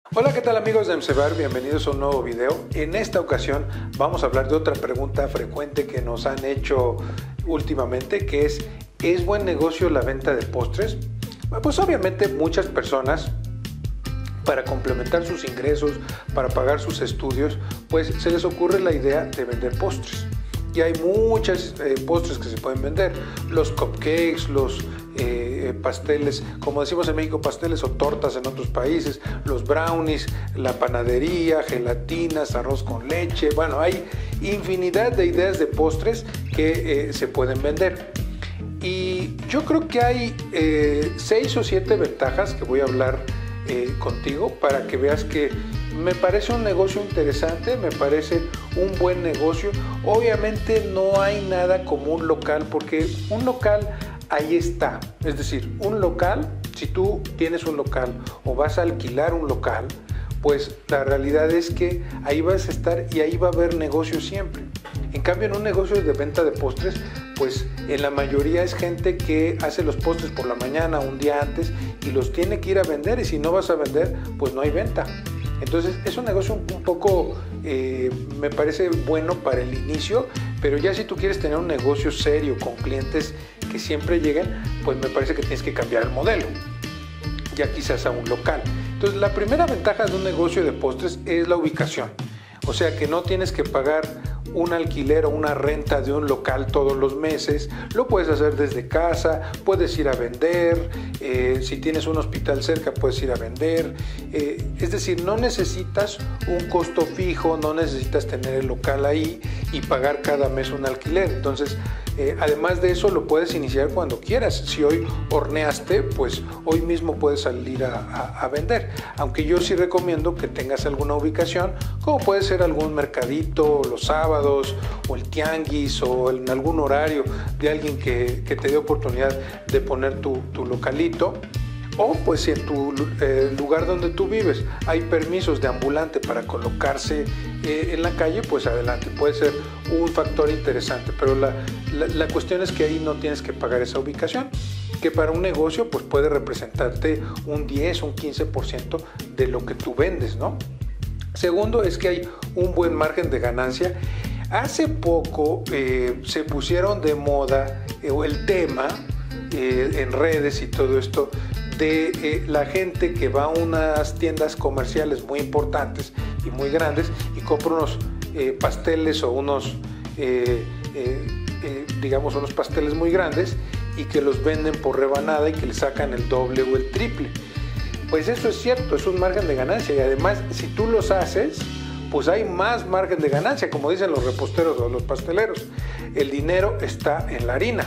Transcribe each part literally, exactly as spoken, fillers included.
Hola, ¿qué tal amigos de MCBar? Bienvenidos a un nuevo video. En esta ocasión vamos a hablar de otra pregunta frecuente que nos han hecho últimamente, que es ¿es buen negocio la venta de postres? Pues obviamente muchas personas, para complementar sus ingresos, para pagar sus estudios, pues se les ocurre la idea de vender postres. Y hay muchos eh, postres que se pueden vender, los cupcakes, los eh, pasteles, como decimos en México, pasteles o tortas en otros países, los brownies, la panadería, gelatinas, arroz con leche. Bueno, hay infinidad de ideas de postres que eh, se pueden vender. Y yo creo que hay eh, seis o siete ventajas que voy a hablar eh, contigo para que veas que me parece un negocio interesante, me parece un buen negocio. Obviamente no hay nada como un local, porque un local ahí está. Es decir, un local, si tú tienes un local o vas a alquilar un local, pues la realidad es que ahí vas a estar y ahí va a haber negocio siempre. En cambio, en un negocio de venta de postres, pues en la mayoría es gente que hace los postres por la mañana, un día antes, y los tiene que ir a vender, y si no vas a vender, pues no hay venta. Entonces es un negocio un, un poco, eh, me parece bueno para el inicio, pero ya si tú quieres tener un negocio serio con clientes que siempre lleguen, pues me parece que tienes que cambiar el modelo, ya quizás a un local. Entonces la primera ventaja de un negocio de postres es la ubicación, o sea que no tienes que pagar un alquiler o una renta de un local todos los meses, lo puedes hacer desde casa, puedes ir a vender, eh, si tienes un hospital cerca puedes ir a vender, eh, es decir, no necesitas un costo fijo, no necesitas tener el local ahí y pagar cada mes un alquiler. Entonces, eh, además de eso lo puedes iniciar cuando quieras. Si hoy horneaste, pues hoy mismo puedes salir a, a, a vender, aunque yo sí recomiendo que tengas alguna ubicación, como puede ser algún mercadito los sábados, o el tianguis, o en algún horario de alguien que, que te dé oportunidad de poner tu, tu localito, o pues si en tu eh, lugar donde tú vives hay permisos de ambulante para colocarse eh, en la calle, pues adelante, puede ser un factor interesante, pero la, la, la cuestión es que ahí no tienes que pagar esa ubicación, que para un negocio pues puede representarte un diez, un quince por ciento de lo que tú vendes, ¿no? Segundo es que hay un buen margen de ganancia. Hace poco eh, se pusieron de moda eh, el tema eh, en redes y todo esto de eh, la gente que va a unas tiendas comerciales muy importantes y muy grandes y compra unos eh, pasteles o unos, eh, eh, eh, digamos, unos pasteles muy grandes y que los venden por rebanada y que le sacan el doble o el triple. Pues eso es cierto, es un margen de ganancia y además si tú los haces, pues hay más margen de ganancia, como dicen los reposteros o los pasteleros. El dinero está en la harina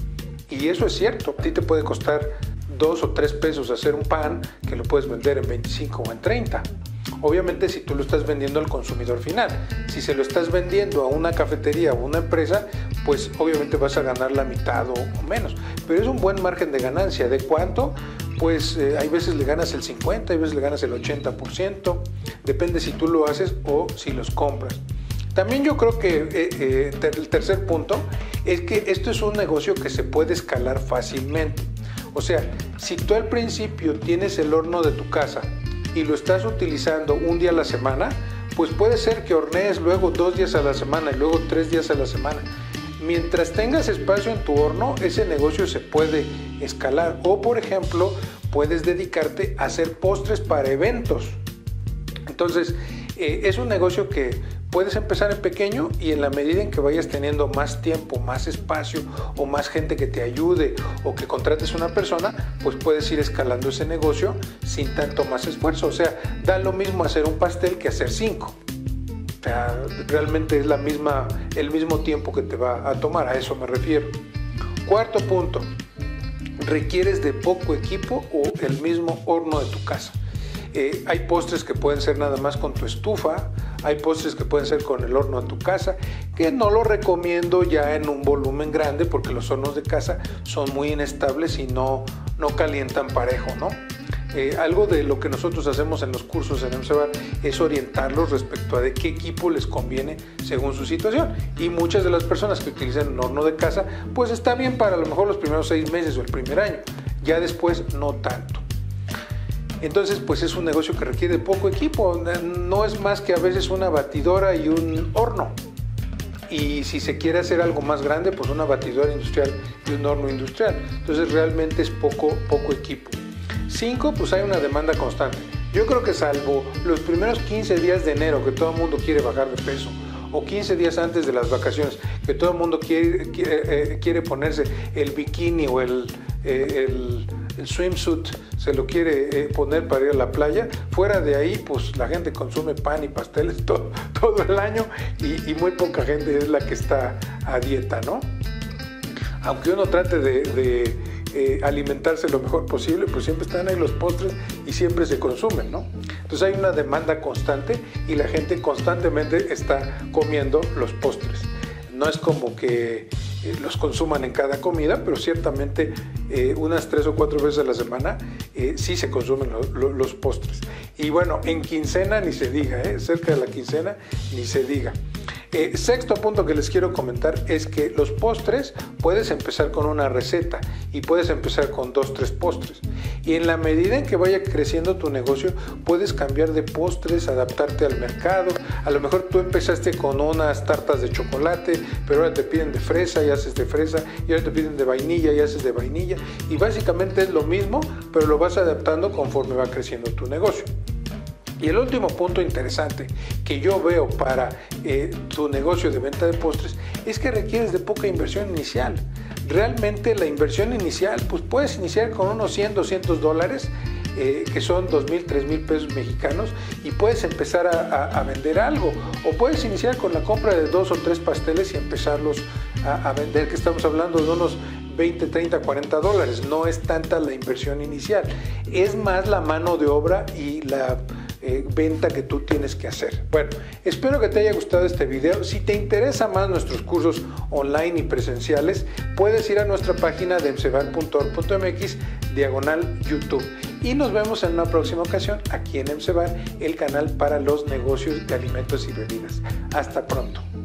y eso es cierto. A ti te puede costar dos o tres pesos hacer un pan que lo puedes vender en veinticinco o en treinta. Obviamente si tú lo estás vendiendo al consumidor final. Si se lo estás vendiendo a una cafetería o una empresa, pues obviamente vas a ganar la mitad o, o menos. Pero es un buen margen de ganancia. ¿De cuánto? Pues eh, hay veces le ganas el cincuenta, hay veces le ganas el ochenta por ciento. Depende si tú lo haces o si los compras. También yo creo que eh, eh, el tercer punto es que esto es un negocio que se puede escalar fácilmente. O sea, si tú al principio tienes el horno de tu casa y lo estás utilizando un día a la semana, pues puede ser que hornees luego dos días a la semana y luego tres días a la semana. Mientras tengas espacio en tu horno, ese negocio se puede escalar. O, por ejemplo, puedes dedicarte a hacer postres para eventos. Entonces, eh, es un negocio que puedes empezar en pequeño y en la medida en que vayas teniendo más tiempo, más espacio o más gente que te ayude o que contrates una persona, pues puedes ir escalando ese negocio sin tanto más esfuerzo. O sea, da lo mismo hacer un pastel que hacer cinco. O sea, realmente es la misma, el mismo tiempo que te va a tomar, a eso me refiero. Cuarto punto, requieres de poco equipo o el mismo horno de tu casa. Eh, hay postres que pueden ser nada más con tu estufa, hay postres que pueden ser con el horno de tu casa, que no lo recomiendo ya en un volumen grande porque los hornos de casa son muy inestables y no, no calientan parejo, ¿no? Eh, algo de lo que nosotros hacemos en los cursos en MCBar es orientarlos respecto a de qué equipo les conviene según su situación, y muchas de las personas que utilizan un horno de casa pues está bien para a lo mejor los primeros seis meses o el primer año, ya después no tanto. Entonces, pues es un negocio que requiere poco equipo, no es más que a veces una batidora y un horno. Y si se quiere hacer algo más grande, pues una batidora industrial y un horno industrial. Entonces realmente es poco, poco equipo. Cinco, pues hay una demanda constante. Yo creo que salvo los primeros quince días de enero, que todo el mundo quiere bajar de peso, o quince días antes de las vacaciones, que todo el mundo quiere, quiere, eh, quiere ponerse el bikini o el, eh, el, el swimsuit, se lo quiere eh, poner para ir a la playa. Fuera de ahí, pues la gente consume pan y pasteles todo, todo el año y, y muy poca gente es la que está a dieta, ¿no? Aunque uno trate de, de eh, alimentarse lo mejor posible, pues siempre están ahí los postres y siempre se consumen, ¿no? Entonces hay una demanda constante y la gente constantemente está comiendo los postres. No es como que eh, los consuman en cada comida, pero ciertamente eh, unas tres o cuatro veces a la semana eh, sí se consumen lo, lo, los postres. Y bueno, en quincena ni se diga, ¿eh? Cerca de la quincena ni se diga. Eh, sexto punto que les quiero comentar es que los postres puedes empezar con una receta y puedes empezar con dos, tres postres. Y en la medida en que vaya creciendo tu negocio, puedes cambiar de postres, adaptarte al mercado. A lo mejor tú empezaste con unas tartas de chocolate, pero ahora te piden de fresa y haces de fresa, y ahora te piden de vainilla y haces de vainilla. Y básicamente es lo mismo, pero lo vas adaptando conforme va creciendo tu negocio. Y el último punto interesante que yo veo para eh, tu negocio de venta de postres es que requieres de poca inversión inicial. Realmente la inversión inicial, pues puedes iniciar con unos cien, doscientos dólares, eh, que son dos mil, tres mil pesos mexicanos, y puedes empezar a, a, a vender algo. O puedes iniciar con la compra de dos o tres pasteles y empezarlos a, a vender, que estamos hablando de unos veinte, treinta, cuarenta dólares. No es tanta la inversión inicial, es más la mano de obra y la Eh, venta que tú tienes que hacer. Bueno, espero que te haya gustado este video. Si te interesa más nuestros cursos online y presenciales, puedes ir a nuestra página de emcebar punto org punto m x diagonal YouTube. Y nos vemos en una próxima ocasión aquí en Emcebar, el canal para los negocios de alimentos y bebidas. Hasta pronto.